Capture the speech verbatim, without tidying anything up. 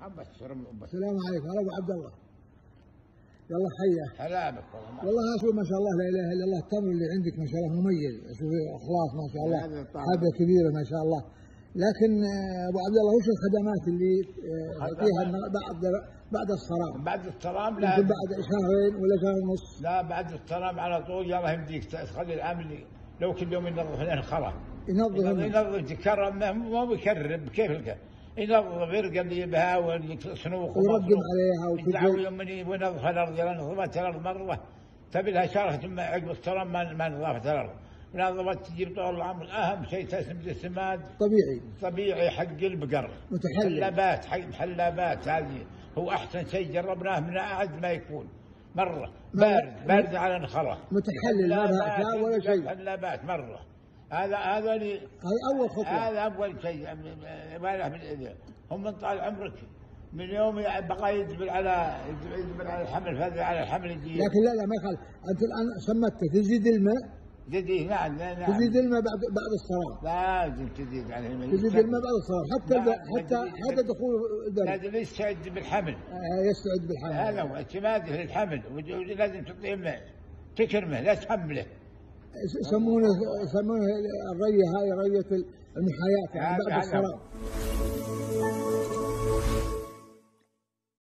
السلام عليكم. هلا ابو عبد الله. يلا حيا. هلا بك والله اشوف ما شاء الله لا اله الا الله التمر اللي عندك ما شاء الله مميز، اشوف اخلاص ما شاء الله، حبه كبيره ما شاء الله. لكن ابو عبد الله وش الخدمات اللي تعطيها بعد بعد الصرام؟ بعد الصرام لا بعد شهرين ولا شهر ونص؟ لا بعد الصرام على طول. يلا يمديك تخلي العامل لو كل يوم ينظف لنا الخلا، ينظف ينظف يكرم، ما بيكرم كيف الك ينظف يرقى اللي يبها وصنوخ ويرقم عليها ويدعو يوم ينظف الارض. يلا نظفت الارض مره تبي لها شهر ثم عقب الصرام ما ما نظفت الارض. نظفت تجيب طول العمر. اهم شيء تسمد السماد طبيعي طبيعي حق البقر، متحلل محلبات حق محلبات. هذه هو احسن شيء جربناه من اعز ما يكون مره بارد بارد على الخلا، متحلل لا بأس ولا شيء. محلبات مره. هذا هذا هذا اول خطوه، هذا اول شيء. ما له من اذى. هم من طال عمرك من يوم بقى يجبر على يجبر على الحمل فذ على الحمل يجي. لكن لا لا ما يخالف. انت الان سمته تزيد الماء. تزيد نعم نعم تزيد الماء بعد بعد الصرام. لازم تزيد على الماء. تزيد الماء بعد الصرام حتى حتى حتى دخول البرد. لازم يستعد بالحمل. آه يستعد بالحمل. هذا هو اعتماده للحمل. ولازم تعطيه ماء تكرمه لا تحمله. يسمونه يسمونه الريه هاي ريه المحايات يعني بعد الصرام.